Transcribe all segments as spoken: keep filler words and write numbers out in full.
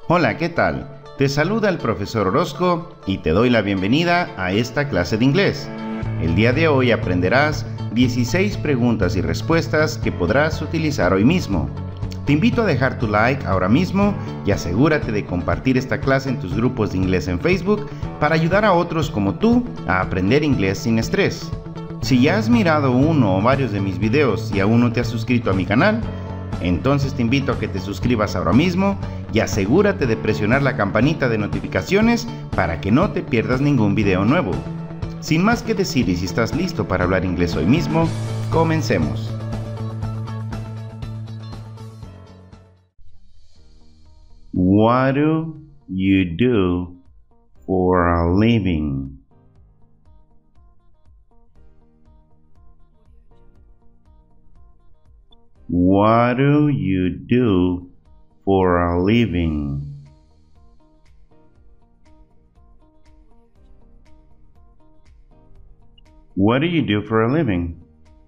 Hola, ¿qué tal? Te saluda el profesor Orozco y te doy la bienvenida a esta clase de inglés. El día de hoy aprenderás dieciséis preguntas y respuestas que podrás utilizar hoy mismo. Te invito a dejar tu like ahora mismo y asegúrate de compartir esta clase en tus grupos de inglés en Facebook para ayudar a otros como tú a aprender inglés sin estrés. Si ya has mirado uno o varios de mis videos y aún no te has suscrito a mi canal, entonces te invito a que te suscribas ahora mismo y asegúrate de presionar la campanita de notificaciones para que no te pierdas ningún video nuevo. Sin más que decir y si estás listo para hablar inglés hoy mismo, comencemos. What do you do for a living? What do you do for a living? What do you do for a living?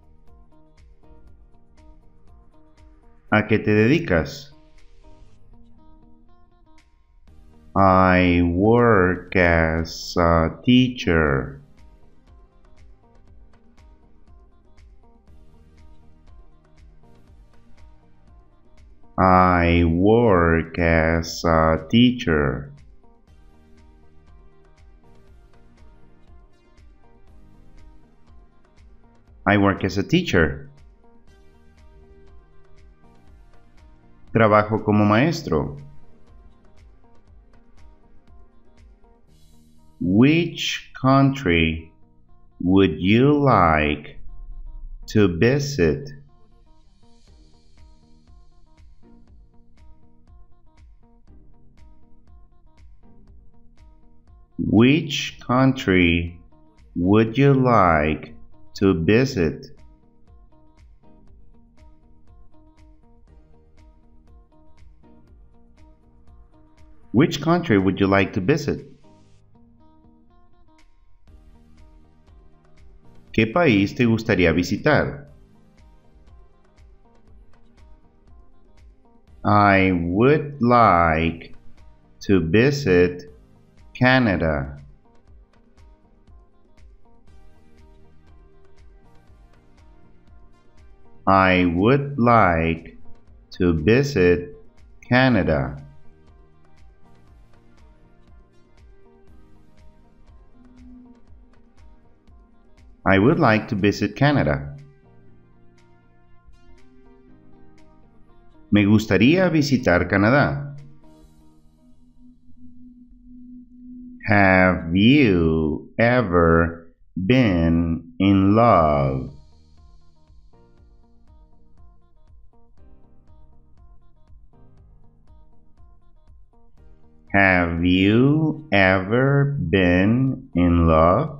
¿A qué te dedicas? I work as a teacher. I work as a teacher. I work as a teacher. Trabajo como maestro. Which country would you like to visit? Which country would you like to visit? Which country would you like to visit? ¿Qué país te gustaría visitar? I would like to visit Canada. I would like to visit Canada. I would like to visit Canada. Me gustaría visitar Canadá. Have you ever been in love? Have you ever been in love?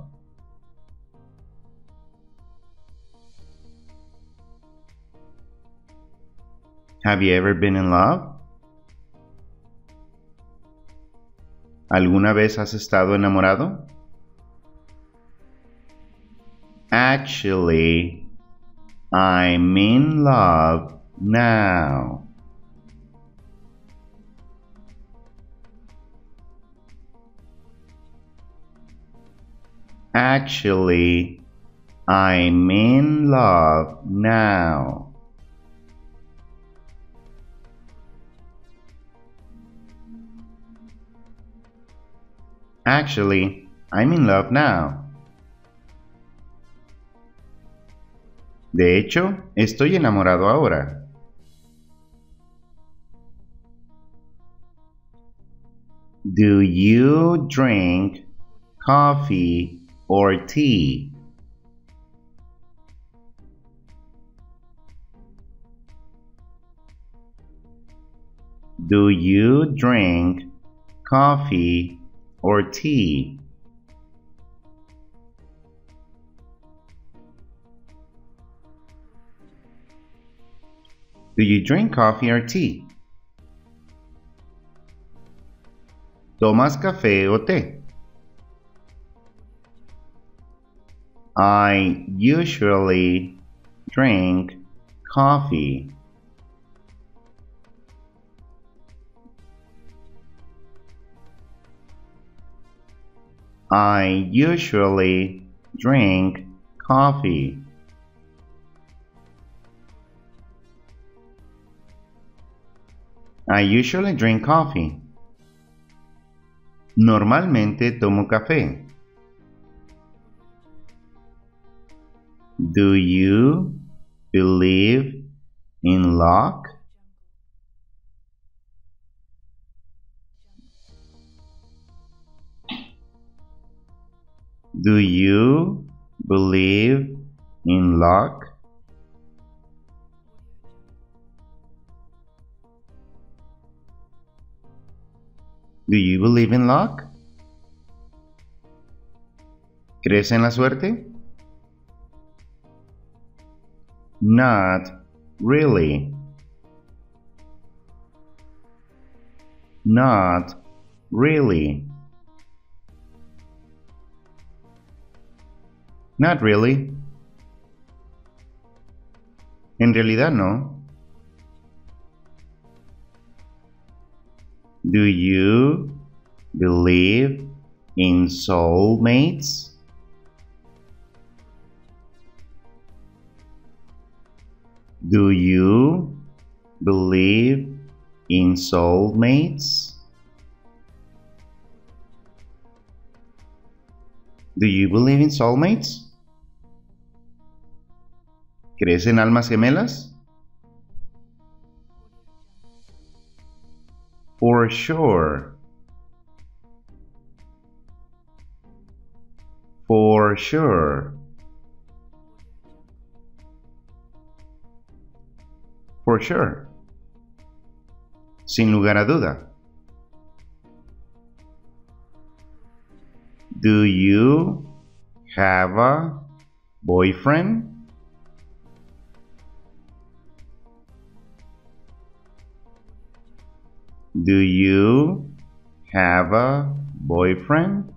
Have you ever been in love? ¿Alguna vez has estado enamorado? Actually, I'm in love now. Actually, I'm in love now. Actually, I'm in love now. De hecho, estoy enamorado ahora. Do you drink coffee or tea? Do you drink coffee or tea? Do you drink coffee or tea? ¿Tomas café o té? I usually drink coffee. I usually drink coffee. I usually drink coffee. Normalmente tomo café. Do you believe in luck? Do you believe in luck? Do you believe in luck? ¿Crees en la suerte? Not really. Not really. Not really. En realidad no. Do you believe in soulmates? Do you believe in soulmates? Do you believe in soulmates? ¿Crees en almas gemelas? For sure. For sure. For sure. Sin lugar a duda. Do you have a boyfriend? Do you have a boyfriend?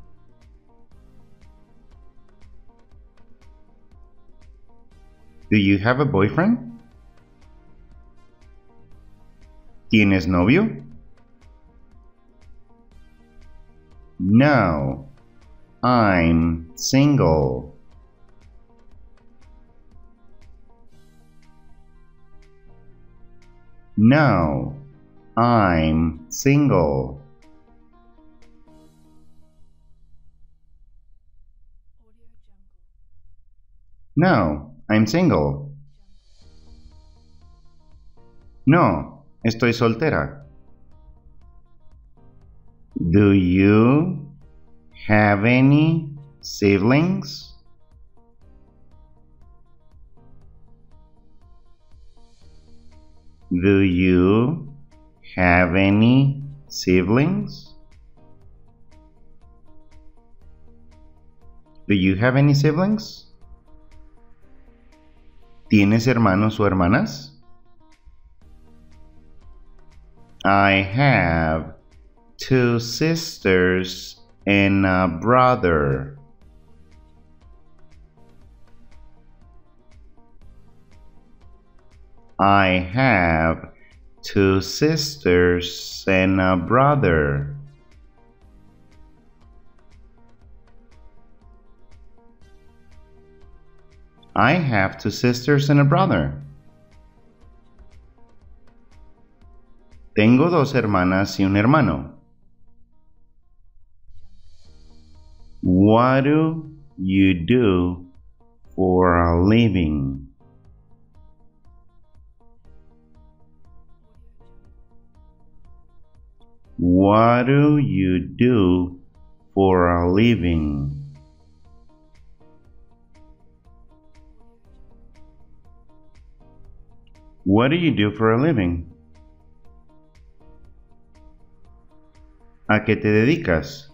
Do you have a boyfriend? ¿Tienes novio? No, I'm single. No, I'm single. No, I'm single. No, estoy soltera. Do you have any siblings? Do you have any siblings? Do you have any siblings? ¿Tienes hermanos o hermanas? I have two sisters and a brother. I have two sisters and a brother. I have two sisters and a brother. Tengo dos hermanas y un hermano. What do you do for a living? What do you do for a living? What do you do for a living? ¿A qué te dedicas?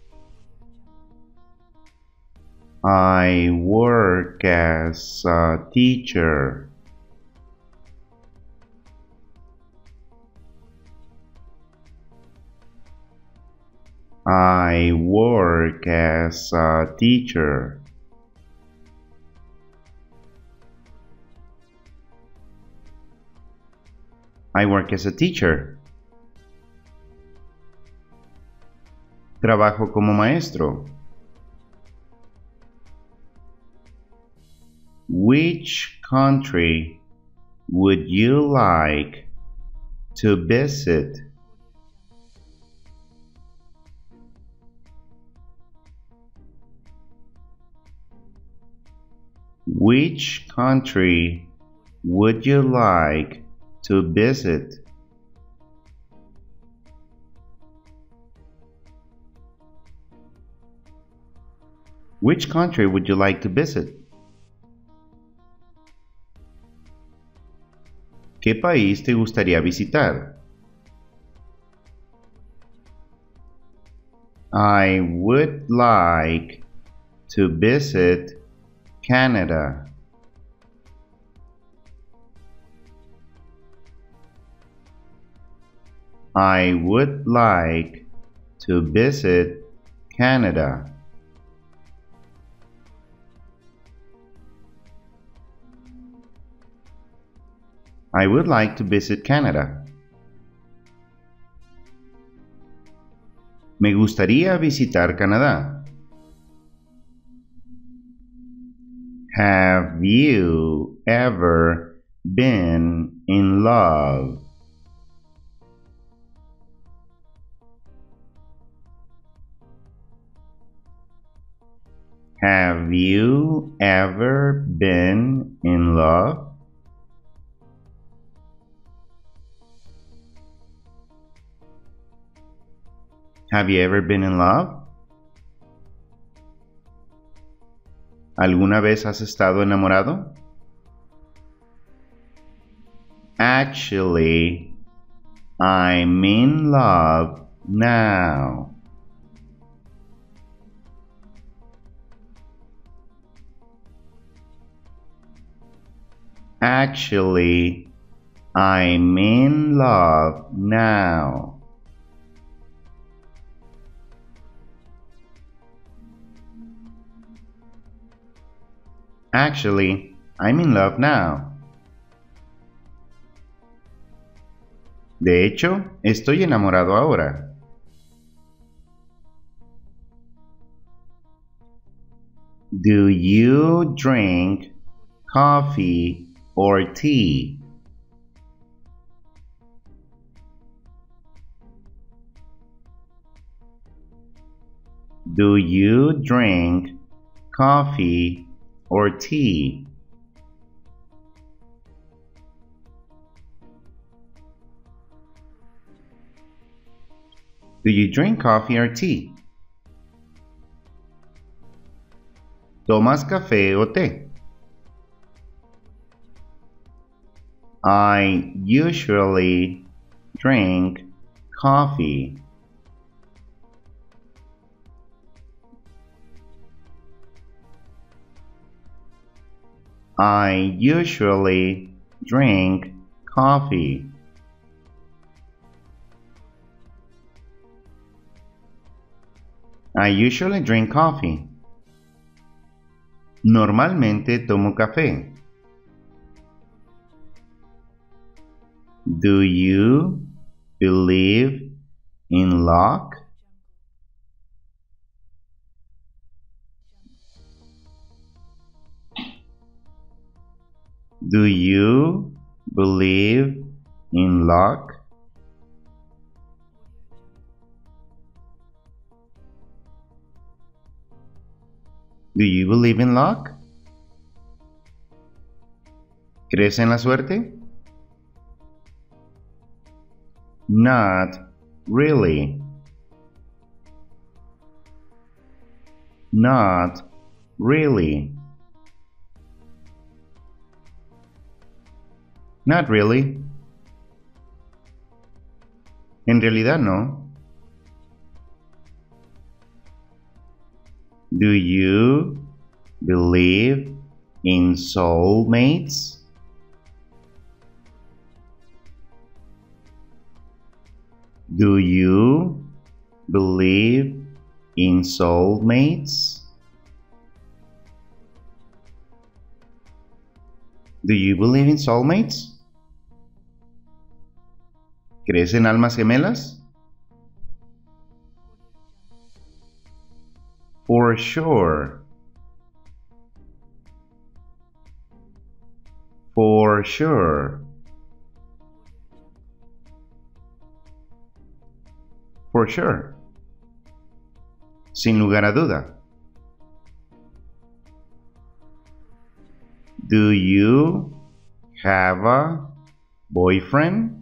I work as a teacher. I work as a teacher. I work as a teacher. Trabajo como maestro. Which country would you like to visit? Which country would you like to visit? Which country would you like to visit? ¿Qué país te gustaría visitar? I would like to visit Canada. I would like to visit Canada. I would like to visit Canada. Me gustaría visitar Canadá. Have you ever been in love? Have you ever been in love? Have you ever been in love? ¿Alguna vez has estado enamorado? Actually, I'm in love now. Actually, I'm in love now. Actually, I'm in love now. De hecho, estoy enamorado ahora. Do you drink coffee or tea? Do you drink coffee or tea? Do you drink coffee or tea? ¿Tomas café o té? I usually drink coffee. I usually drink coffee. I usually drink coffee. Normalmente tomo café. Do you believe in luck? Do you believe in luck? Do you believe in luck? ¿Crees en la suerte? Not really. Not really. Not really. En realidad no. Do you believe in soulmates? Do you believe in soulmates? Do you believe in soulmates? ¿Crees en almas gemelas? For sure. For sure. For sure. Sin lugar a duda. Do you have a boyfriend?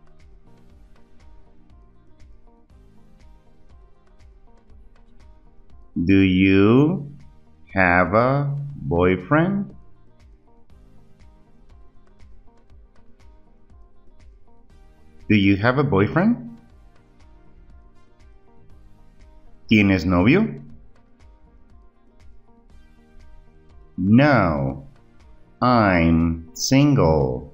Do you have a boyfriend? Do you have a boyfriend? ¿Tienes novio? No, I'm single.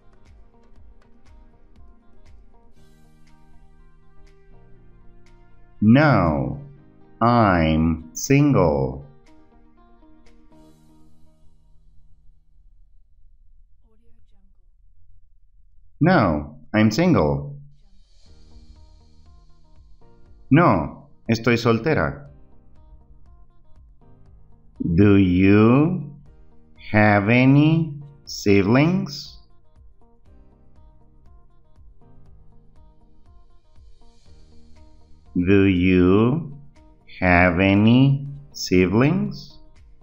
No, I'm single. No, I'm single. No, estoy soltera. Do you have any siblings? Do you have any siblings?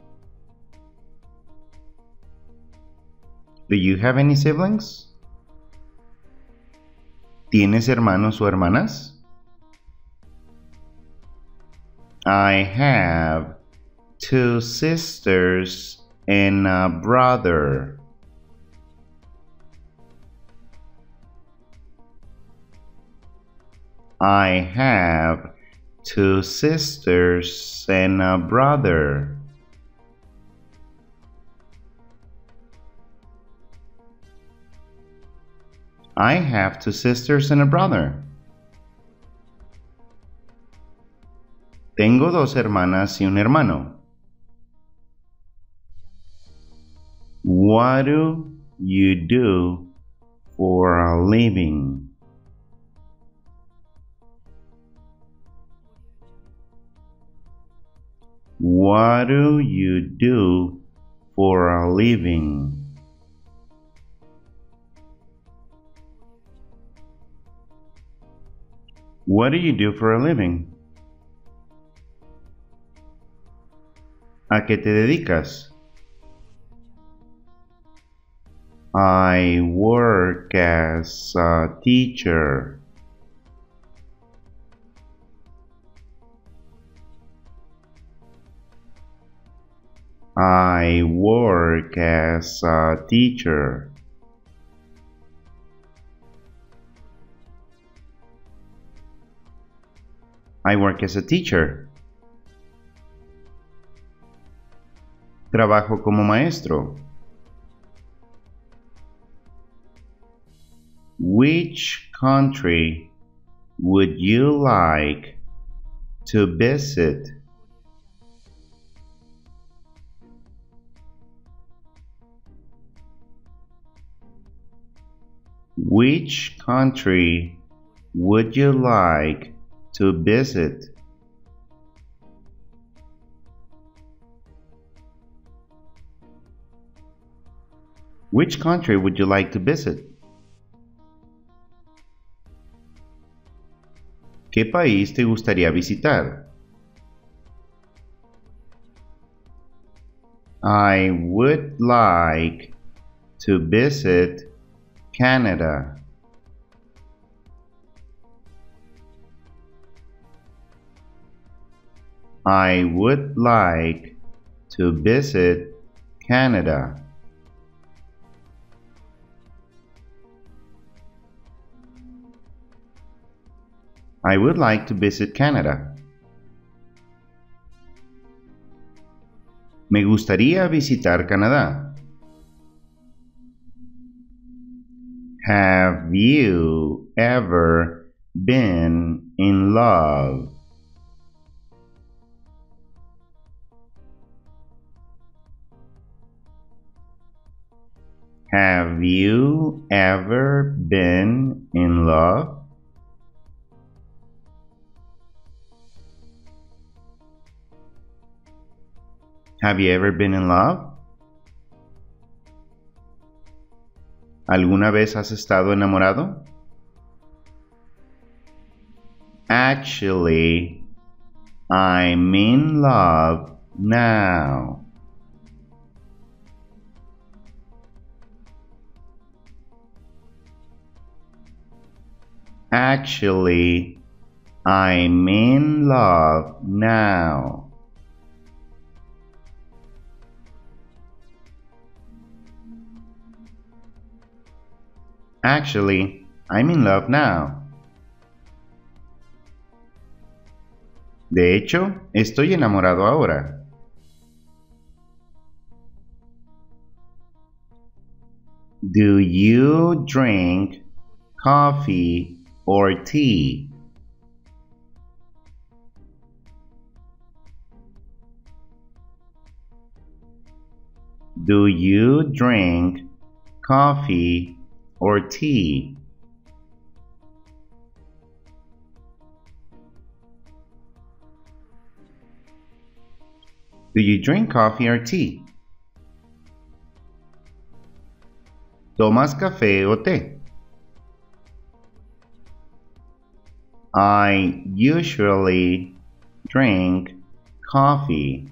Do you have any siblings? ¿Tienes hermanos o hermanas? I have two sisters and a brother. I have two sisters and a brother. I have two sisters and a brother. Tengo dos hermanas y un hermano. What do you do for a living? What do you do for a living? What do you do for a living? ¿A qué te dedicas? I work as a teacher. I work as a teacher. I work as a teacher. Trabajo como maestro. Which country would you like to visit? Which country would you like to visit? Which country would you like to visit? ¿Qué país te gustaría visitar? I would like to visit Canada. I would like to visit Canada. I would like to visit Canada. Me gustaría visitar Canadá. Have you ever been in love? Have you ever been in love? Have you ever been in love? ¿Alguna vez has estado enamorado? Actually, I'm in love now. Actually, I'm in love now. Actually, I'm in love now. De hecho, estoy enamorado ahora. Do you drink coffee or tea? Do you drink coffee or tea? Do you drink coffee or tea? ¿Tomas café o té? I usually drink coffee.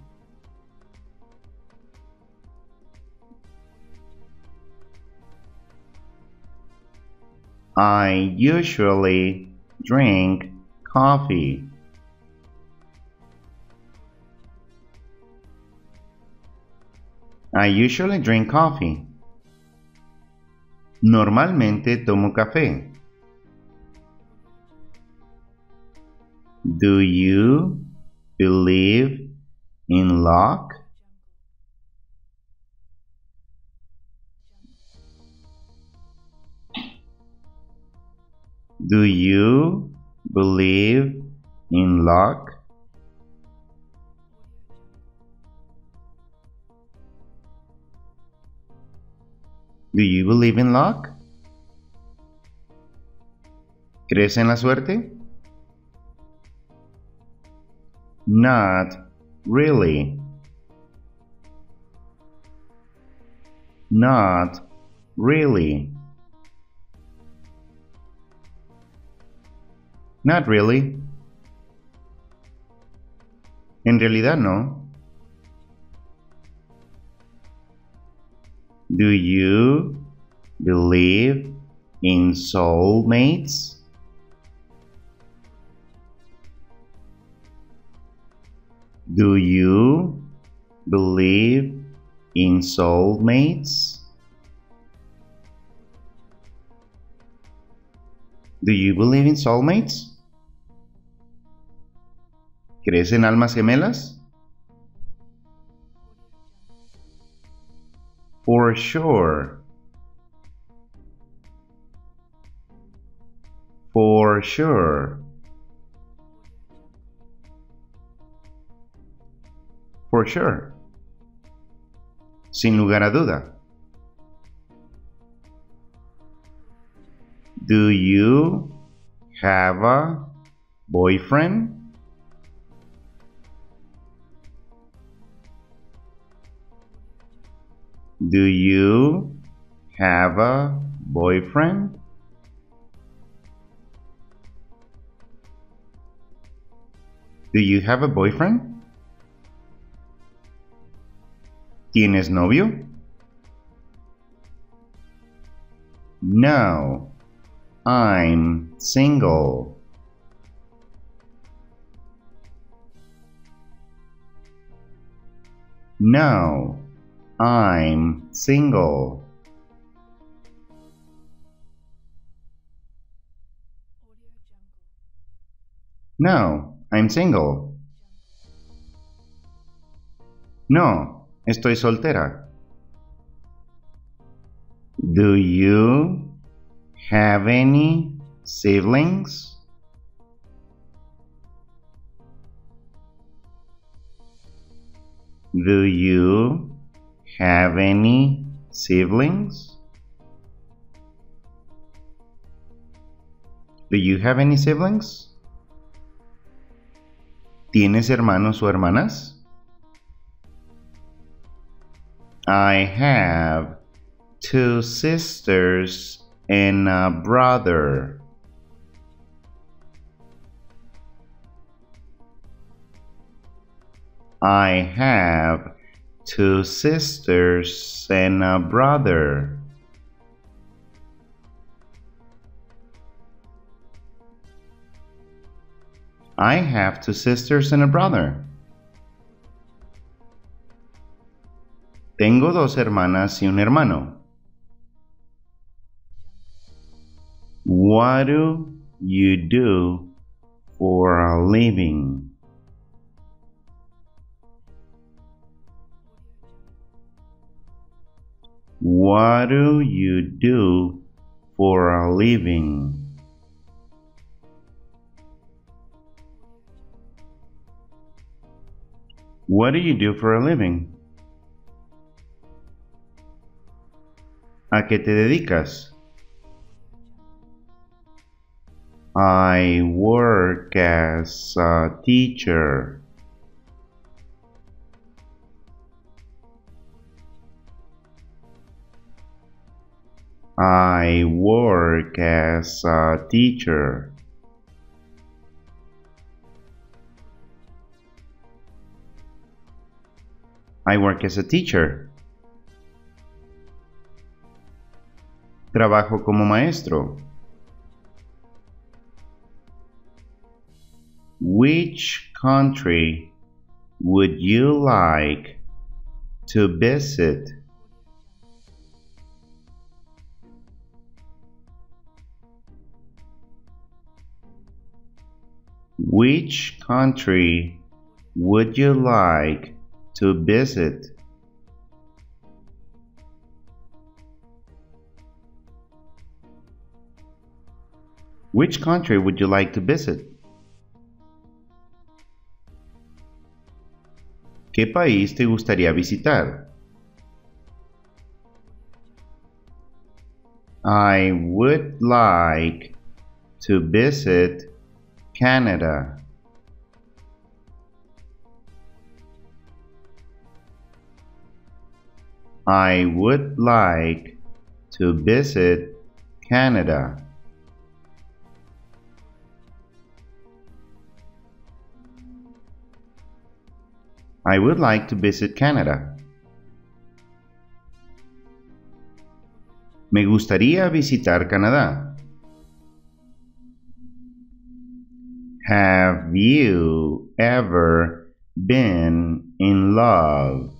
I usually drink coffee. I usually drink coffee. Normalmente tomo café. Do you believe in luck? Do you believe in luck? Do you believe in luck? ¿Crees en la suerte? Not really. Not really. Not really. En realidad no. Do you believe in soulmates? Do you believe in soulmates? Do you believe in soulmates? ¿Crees en almas gemelas? For sure. For sure. For sure. Sin lugar a duda. Do you have a boyfriend? Do you have a boyfriend? Do you have a boyfriend? ¿Tienes novio? No, I'm single. No, I'm single. No, I'm single. No, estoy soltera. Do you have any siblings? Do you have any siblings? Do you have any siblings? ¿Tienes hermanos o hermanas? I have two sisters and a brother. I have two sisters and a brother. I have two sisters and a brother. Tengo dos hermanas y un hermano. What do you do for a living? What do you do for a living? What do you do for a living? ¿A qué te dedicas? I work as a teacher. I work as a teacher. I work as a teacher. Trabajo como maestro. Which country would you like to visit? Which country would you like to visit? Which country would you like to visit? ¿Qué país te gustaría visitar? I would like to visit Canada. I would like to visit Canada. I would like to visit Canada. Me gustaría visitar Canadá. Have you ever been in love?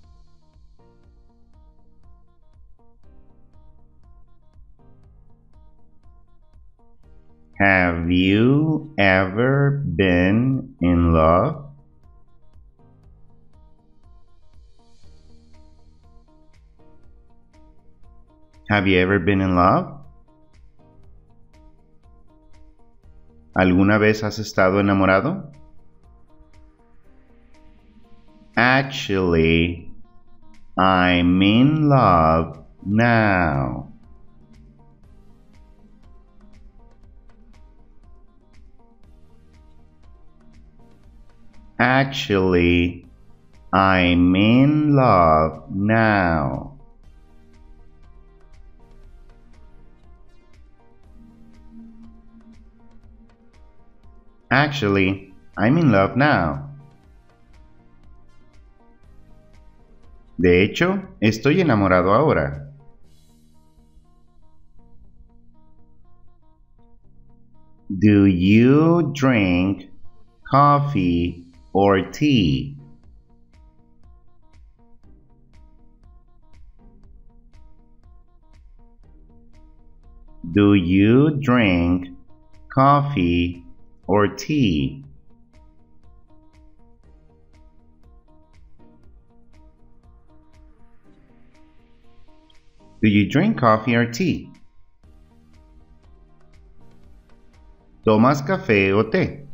Have you ever been in love? Have you ever been in love? ¿Alguna vez has estado enamorado? Actually, I'm in love now. Actually, I'm in love now. Actually, I'm in love now. De hecho, estoy enamorado ahora. Do you drink coffee or tea? Do you drink coffee or tea? Do you drink coffee or tea? ¿Tomas café o té?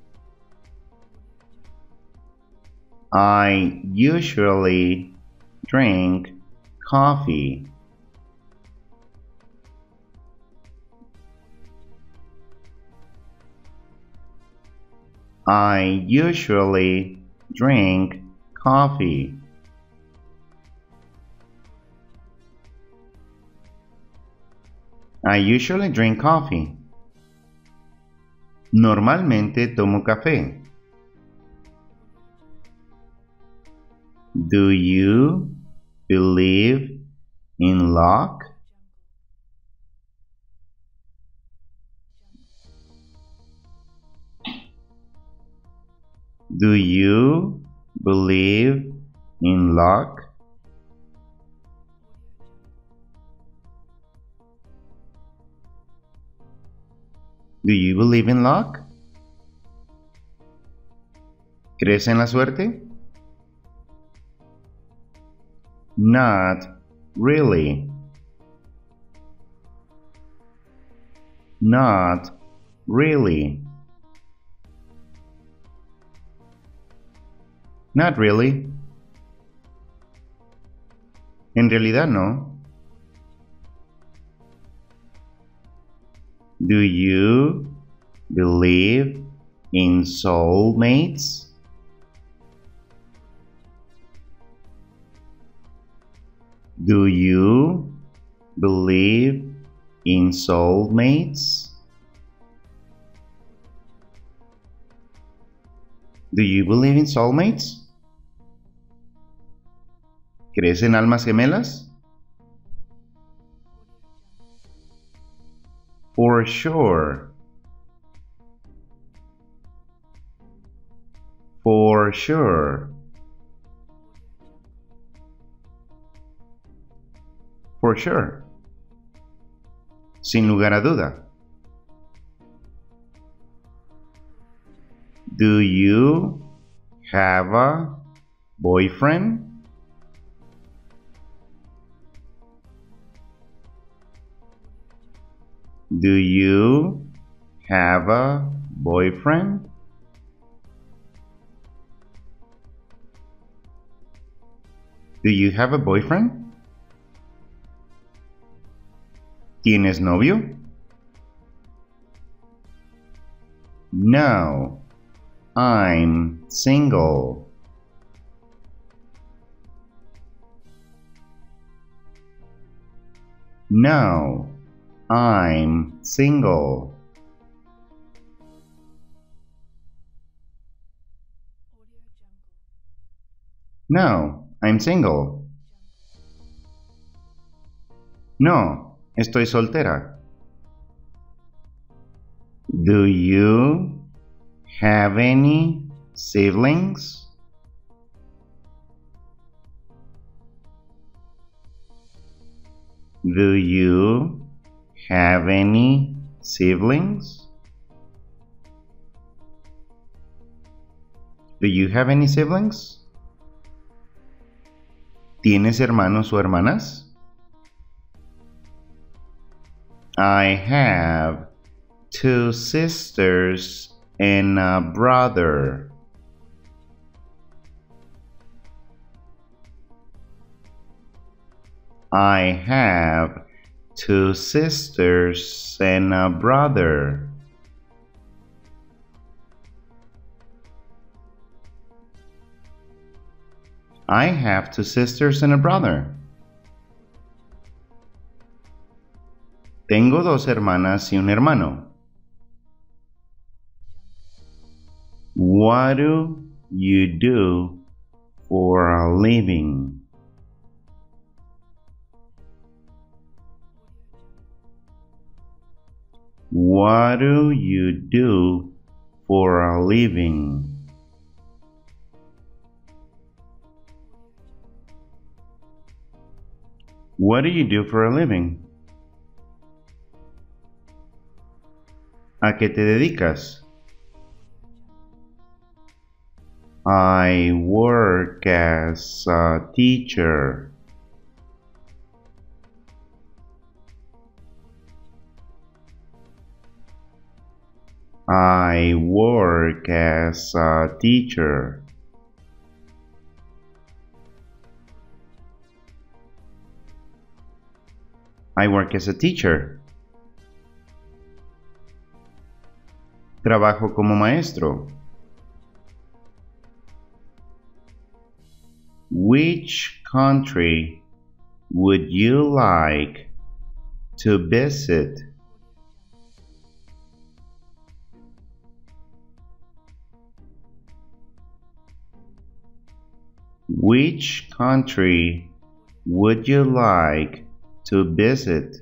I usually drink coffee. I usually drink coffee. I usually drink coffee. Normalmente tomo café. Do you believe in luck? Do you believe in luck? Do you believe in luck? ¿Crees en la suerte? Not really. Not really. Not really. En realidad no. Do you believe in soulmates? Do you believe in soulmates? Do you believe in soulmates? ¿Crees en almas gemelas? For sure. For sure. For sure. Sin lugar a duda. Do you have a boyfriend? Do you have a boyfriend? Do you have a boyfriend? ¿Tienes novio? No, I'm single. No, I'm single. No, I'm single. No, estoy soltera. Do you have any siblings? Do you have any siblings? Do you have any siblings? ¿Tienes hermanos o hermanas? I have two sisters and a brother. I have two sisters and a brother. I have two sisters and a brother. Tengo dos hermanas y un hermano. What do you do for a living? What do you do for a living? What do you do for a living? ¿A qué te dedicas? I work as a teacher. I work as a teacher. I work as a teacher. Trabajo como maestro. Which country would you like To visit. Which country would you like to visit?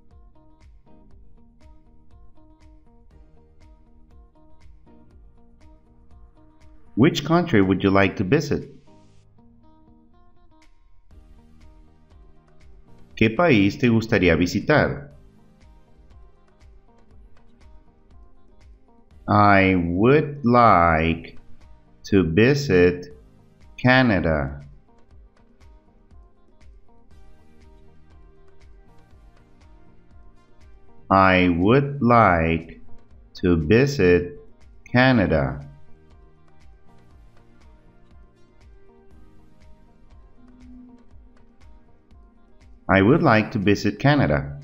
Which country would you like to visit? ¿Qué país te gustaría visitar? I would like to visit Canada. I would like to visit Canada. I would like to visit Canada.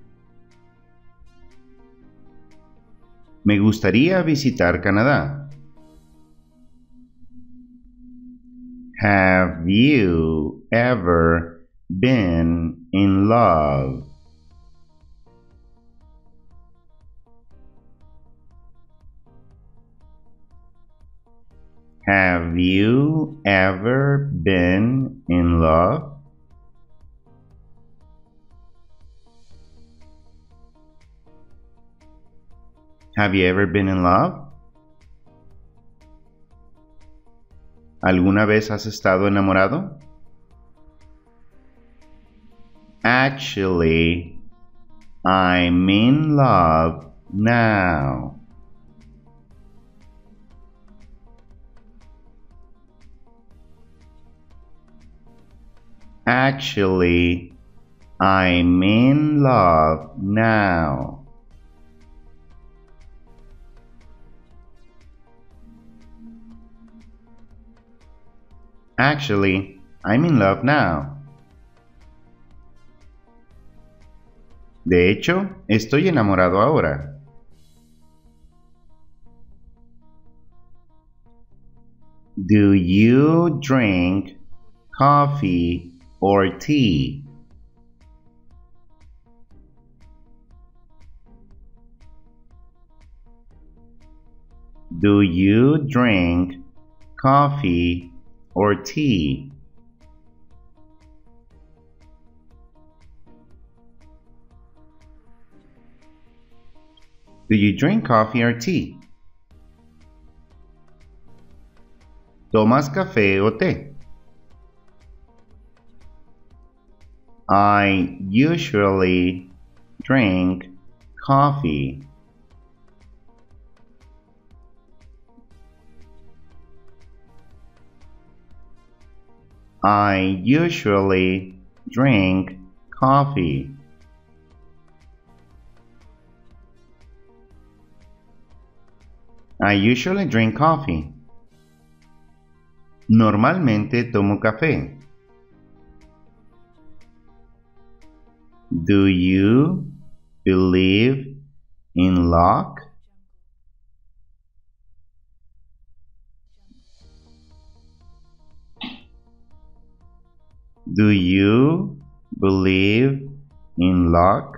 Me gustaría visitar Canadá. Have you ever been in love? Have you ever been in love? Have you ever been in love? ¿Alguna vez has estado enamorado? Actually, I'm in love now. Actually, I'm in love now. Actually, I'm in love now. De hecho, estoy enamorado ahora. Do you drink coffee or tea? Do you drink coffee or tea? Do you drink coffee or tea? ¿Tomas café o té? I usually drink coffee. I usually drink coffee. I usually drink coffee. Normalmente tomo café. Do you believe in luck? Do you believe in luck?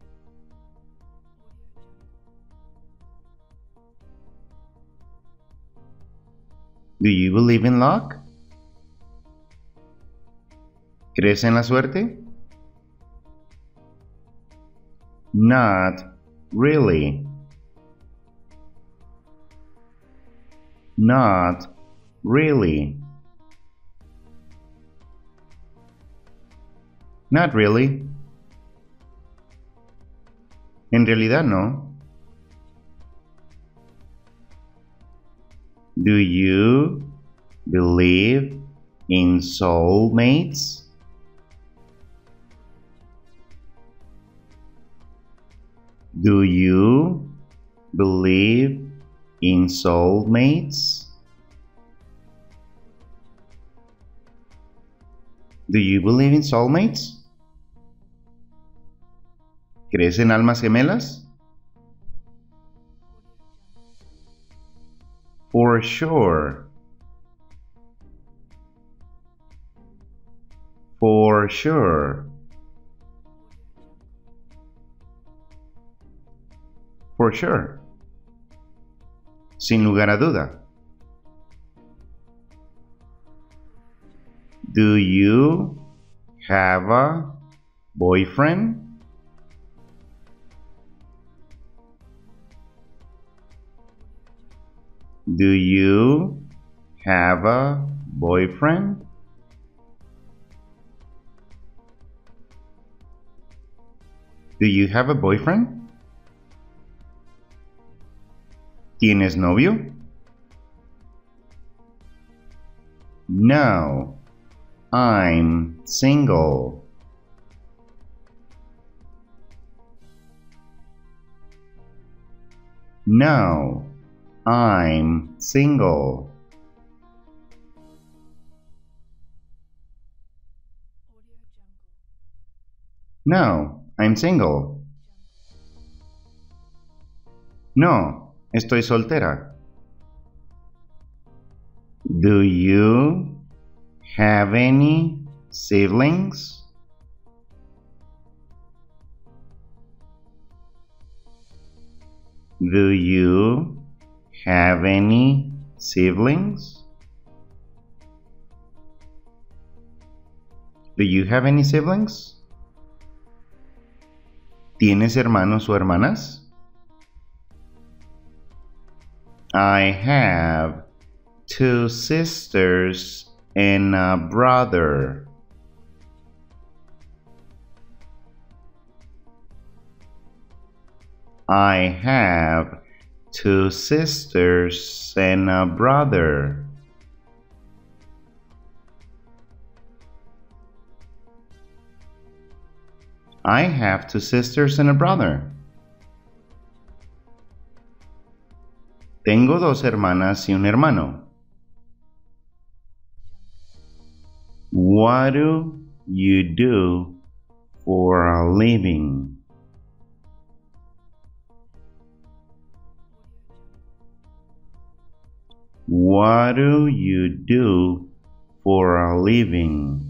Do you believe in luck? ¿Crees en la suerte? Not really. Not really. Not really. En realidad no. Do you believe in soulmates? Do you believe in soulmates? Do you believe in soulmates? ¿Crees en almas gemelas? For sure. For sure. For sure. Sin lugar a duda. Do you have a boyfriend? Do you have a boyfriend? Do you have a boyfriend? ¿Tienes novio? No, I'm single. No, I'm single. No, I'm single. No, estoy soltera. Do you have any siblings? Do you have any siblings? Do you have any siblings? ¿Tienes hermanos o hermanas? I have two sisters and a brother. I have two sisters and a brother. I have two sisters and a brother. Tengo dos hermanas y un hermano. What do you do for a living? What do you do for a living?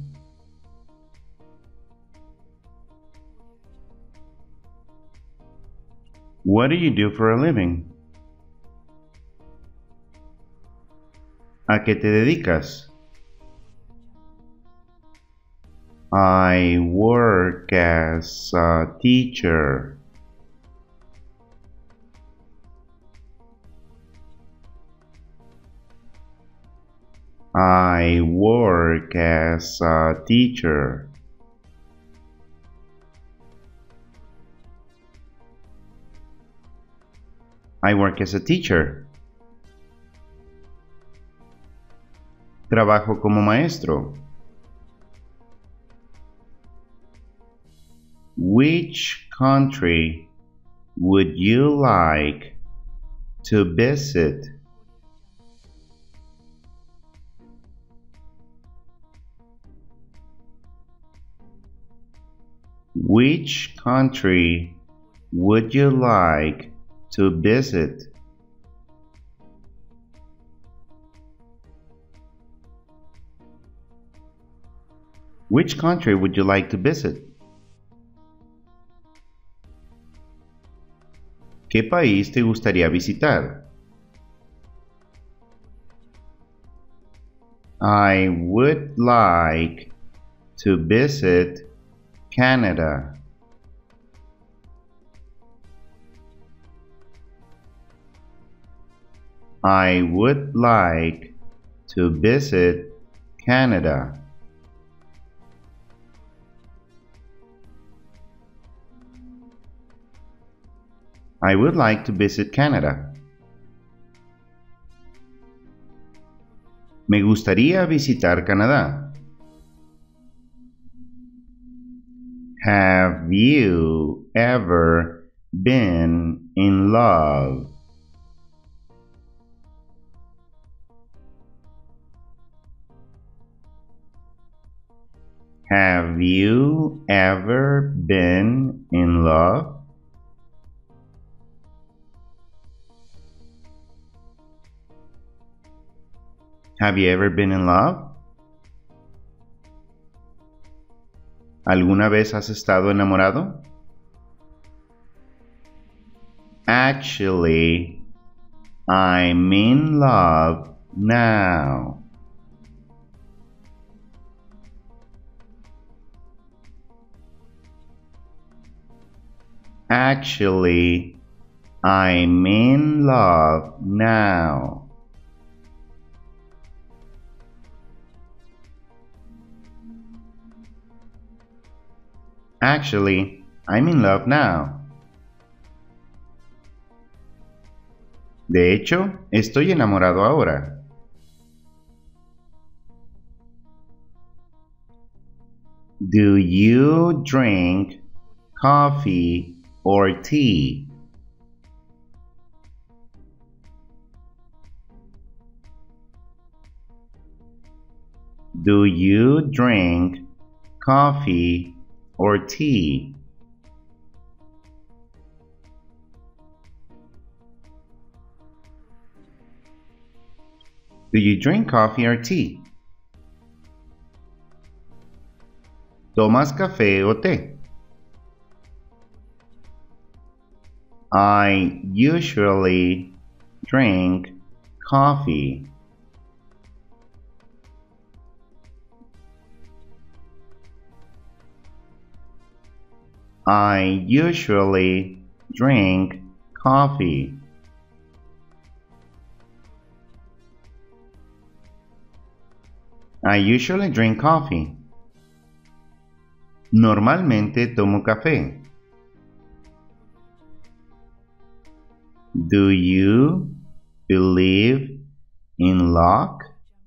What do you do for a living? ¿A qué te dedicas? I work as a teacher. I work as a teacher. I work as a teacher. Trabajo como maestro. Which country would you like to visit? Which country would you like to visit? Which country would you like to visit? ¿Qué país te gustaría visitar? I would like to visit Canada. I would like to visit Canada. I would like to visit Canada. Me gustaría visitar Canadá. Have you ever been in love? Have you ever been in love? Have you ever been in love? ¿Alguna vez has estado enamorado? Actually, I'm in love now. Actually, I'm in love now. Actually, I'm in love now. De hecho, estoy enamorado ahora. Do you drink coffee or tea? Do you drink coffee or tea? Do you drink coffee or tea? ¿Tomas café o té? I usually drink coffee. I usually drink coffee. I usually drink coffee. Normalmente tomo café. Do you believe in luck?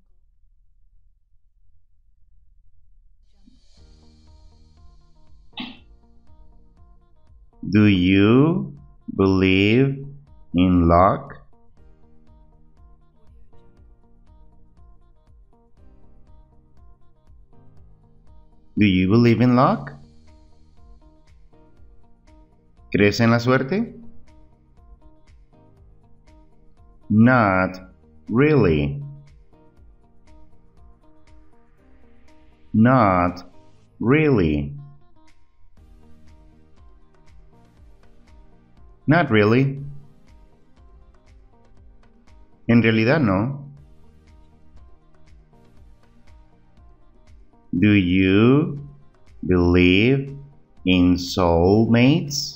Do you believe in luck? Do you believe in luck? ¿Crees en la suerte? Not really. Not really. Not really. En realidad no. Do you believe in soulmates?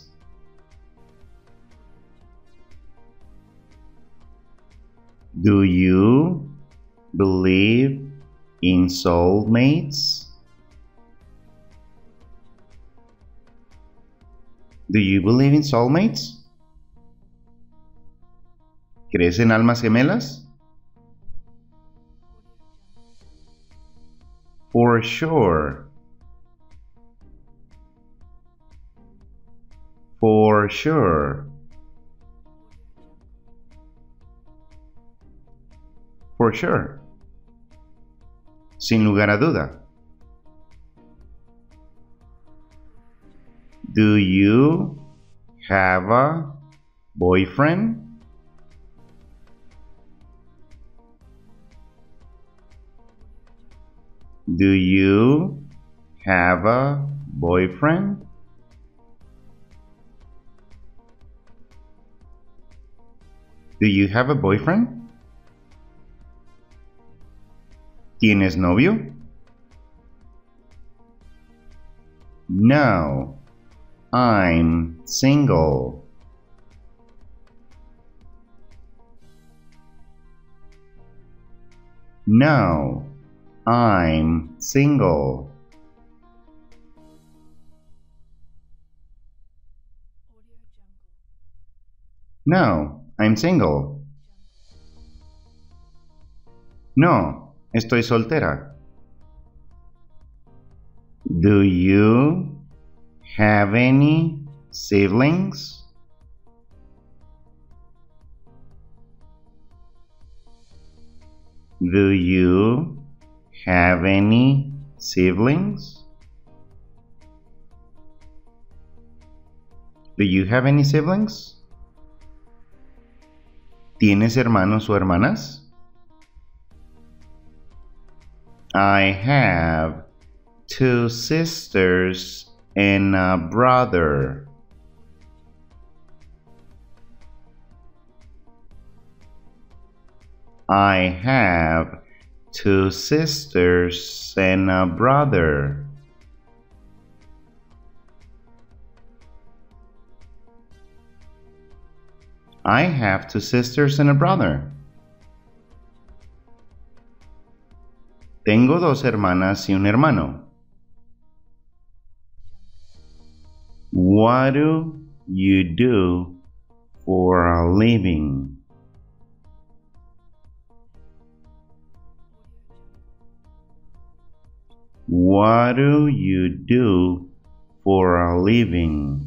Do you believe in soulmates? Do you believe in soulmates? ¿Crees en almas gemelas? For sure. For sure. For sure. Sin lugar a duda. Do you have a boyfriend? Do you have a boyfriend? Do you have a boyfriend? ¿Tienes novio? No, I'm single. No, I'm single. No, I'm single. No, estoy soltera. Do you have any siblings? Do you have any siblings? Do you have any siblings? ¿Tienes hermanos o hermanas? I have two sisters and a brother. I have two sisters and a brother. I have two sisters and a brother. Tengo dos hermanas y un hermano. What do you do for a living? What do you do for a living?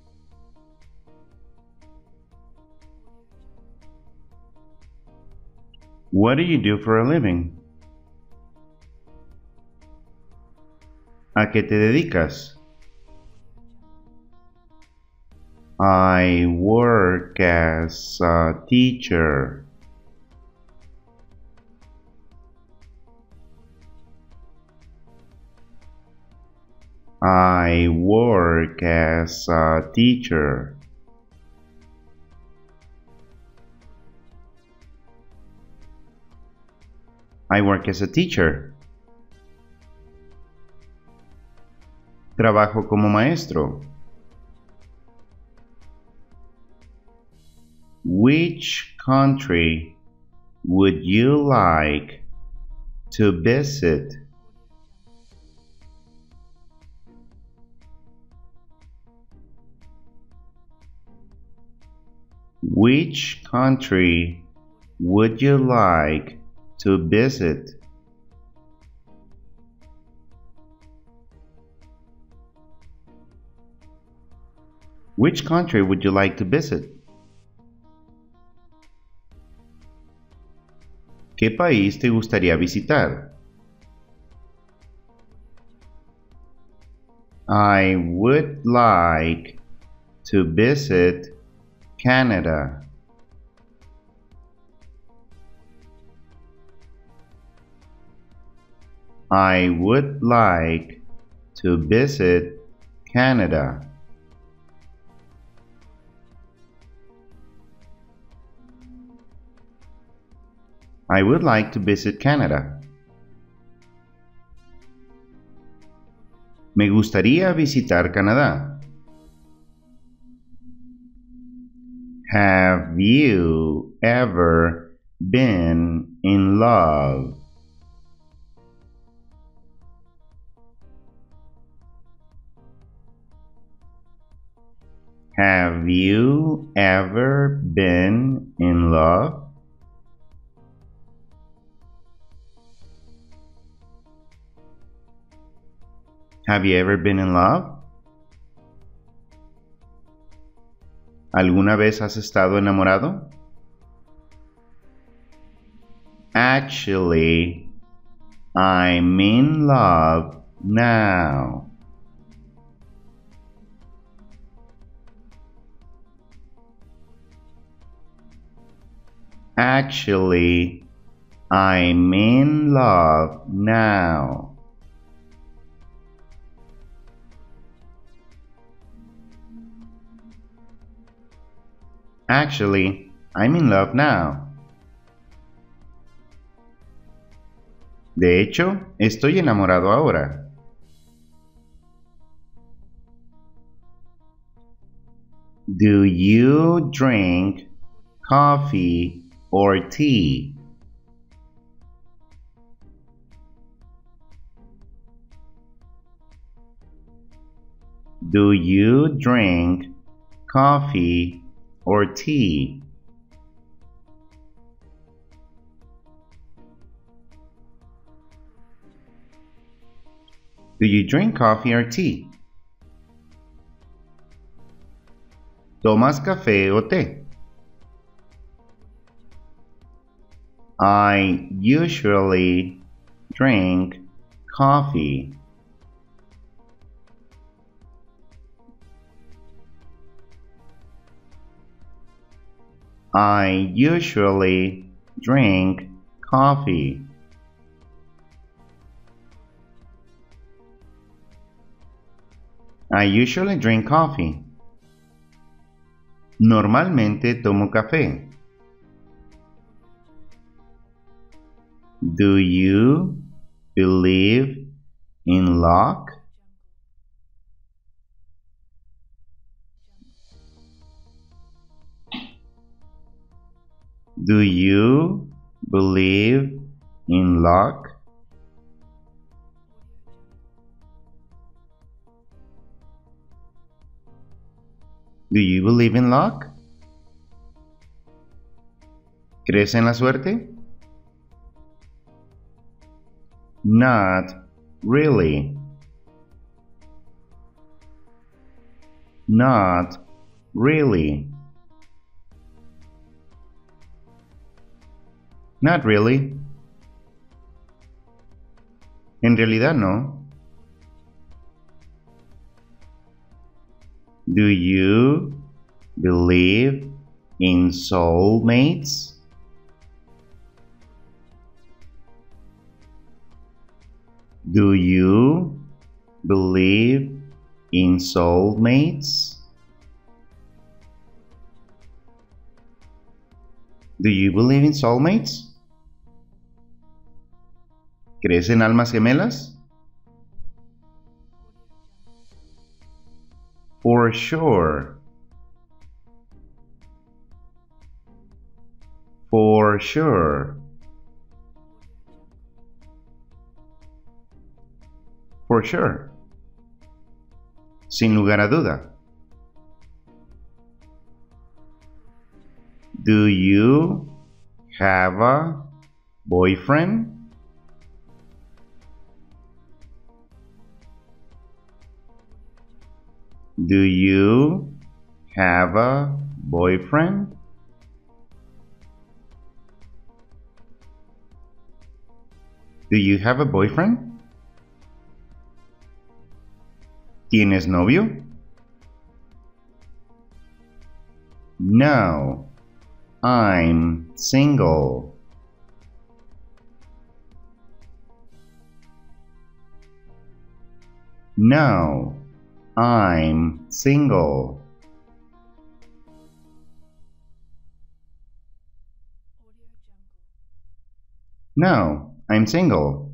What do you do for a living? ¿A qué te dedicas? I work as a teacher. I work as a teacher. I work as a teacher. Trabajo como maestro. Which country would you like to visit? Which country would you like to visit? Which country would you like to visit? ¿Qué país te gustaría visitar? I would like to visit Canada. I would like to visit Canada. I would like to visit Canada. Me gustaría visitar Canadá. Have you ever been in love? Have you ever been in love? Have you ever been in love? ¿Alguna vez has estado enamorado? Actually, I'm in love now. Actually, I'm in love now. Actually, I'm in love now. De hecho, estoy enamorado ahora. Do you drink coffee or tea? Do you drink coffee or tea? Do you drink coffee or tea? ¿Tomas café o té? I usually drink coffee. I usually drink coffee. I usually drink coffee. Normalmente tomo café. Do you believe in luck? Do you believe in luck? Do you believe in luck? ¿Crees en la suerte? Not really. Not really. Not really. En realidad no. Do you believe in soulmates? Do you believe in soulmates? Do you believe in soulmates? ¿Crees en almas gemelas? For sure. For sure. For sure. Sin lugar a duda. Do you have a boyfriend? Do you have a boyfriend? Do you have a boyfriend? ¿Tienes novio? No, I'm single. No, I'm single. No, I'm single.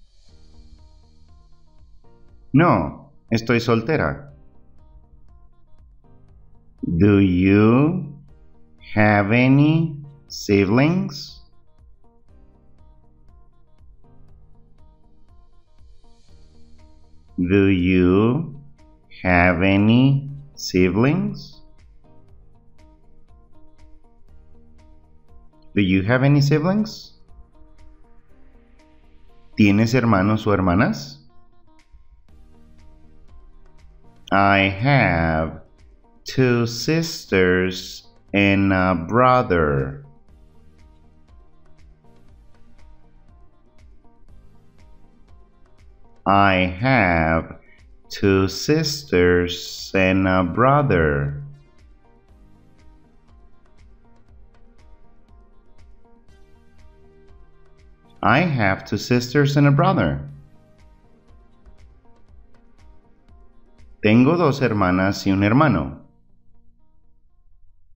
No, estoy soltera. Do you have any siblings? Do you have any siblings? Do you have any siblings? ¿Tienes hermanos o hermanas? I have two sisters and a brother. I have two sisters and a brother. I have two sisters and a brother. Tengo dos hermanas y un hermano.